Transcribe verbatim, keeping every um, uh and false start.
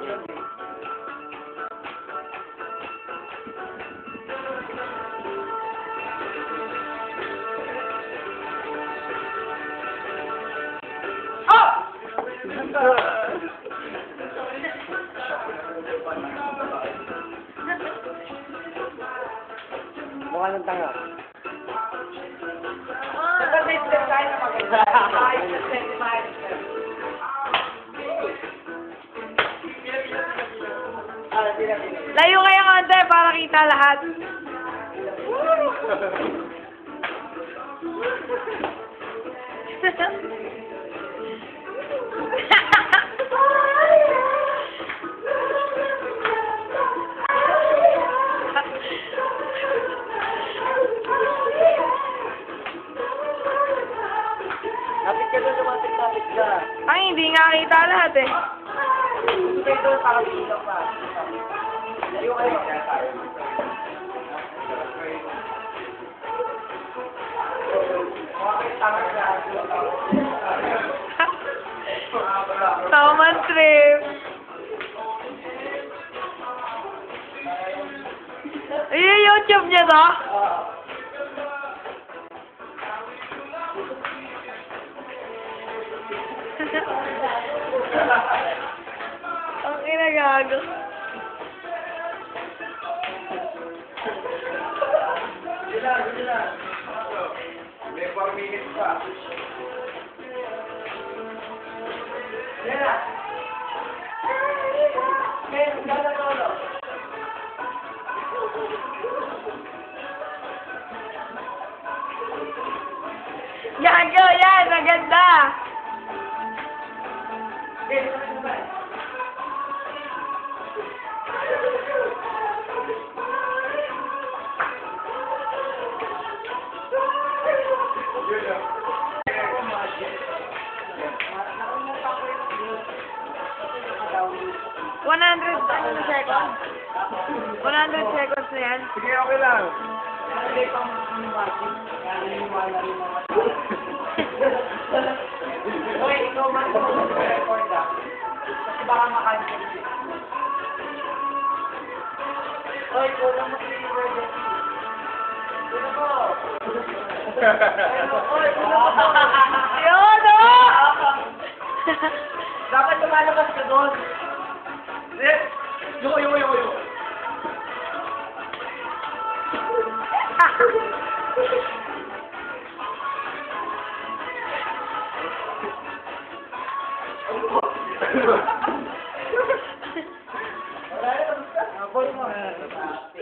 Mukha ng tanga. Layo kayo konti para kita lahat. Lapit ka doon, lumapit, lapit ka. Ay, hindi nga kita lahat eh. Hindi doon, para bilang pa. Layo kayo. Taman trip. Yung YouTube niya to? Ang inagago. Sila, sila. May four minutes pa. Sila. Okay, gana tolo. Gago yan, maganda. one hundred ano na seconds? one hundred seconds na yan. Sige, okay lang. Hoy, ikaw man ito mag-record ah. Kasi baka makancel. Hoy, kulang mo si-record yan. Kulang mo. Hoy, kulang mo. Yun, oh! Dapat lumalabas ka doon. Yuko, yuko, yuko, yuko. Wala na, tapos ka. Abol mo.